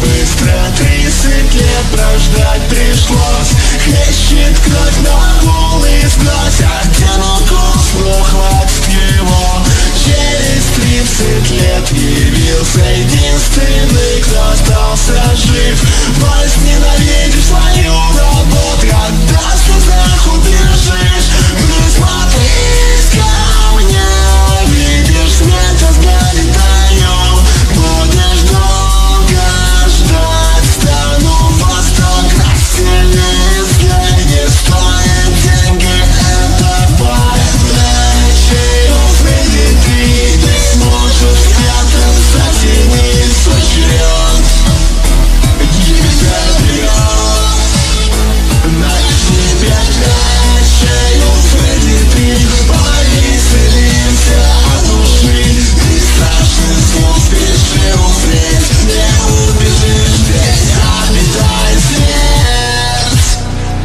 Быстро 30 лет прождать пришлось. Хлещет кровь на голый сглаз. Один укус, но хватит его. Через 30 лет явился единственный, кто остался жив. Возненавидишь свою работу, когда в слезах убежишь. Присмотрись ко мне, видишь, смерть взгляде даю. Будешь долго ждать, стану во 100 раз сильнее. Взгляд не стоит деньги, это подачи. Увидит ты сможешь спрятаться в тени, сочрет тебя берет. На тебя дальше увидит ты, повеселимся от души. Ты страшный звук, спеши узреть, не убежишь здесь, обитает смерть.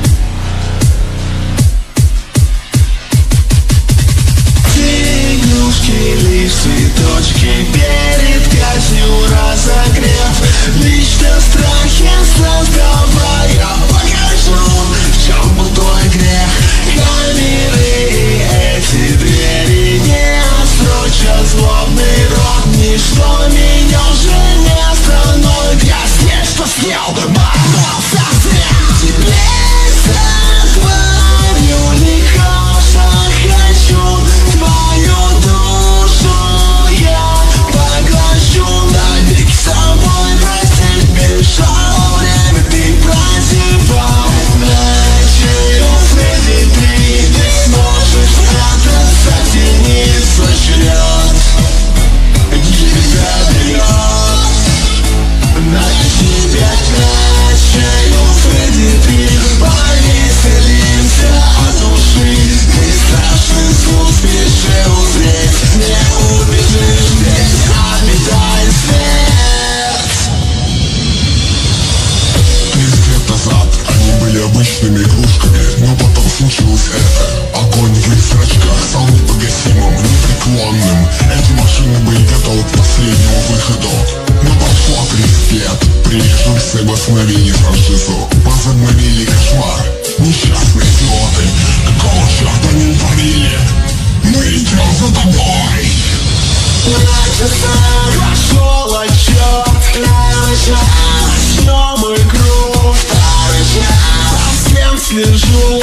Те игрушки, лишь цветочки перед казнью разогрев. Лично страхи создавая, покажу, в чем был твой грех. Камеры и эти двери не отсрочат злобный рот. Ничто меня уже не остановит. Я здесь, что съел, боролся зря. Теперь захвалю легко, что хочу. Твою душу я поглощу. Навеки с собой простить мешало время, ты прозевал. Ночью увидит ты сможешь спрятаться в тени, сочрет тебя берет. На тебя ночью увидит ты, повеселимся от души. Ты страшный звук, спеши узреть, не убежишь здесь, обитает смерть. 30 лет назад они были обычными игрушками, но потом случилось это. Огонь в их зрачках стал непогасимым, непреклонным. Эти машины были готовы к последнему выходу. Но прошло 30 лет, прижился мгновение франшизу. Возобновили кошмар, несчастные идиоты. Какого черта они творили? Мы идем за тобой. На часах пошел отчет, начнем игру. Второй час, всем слежу.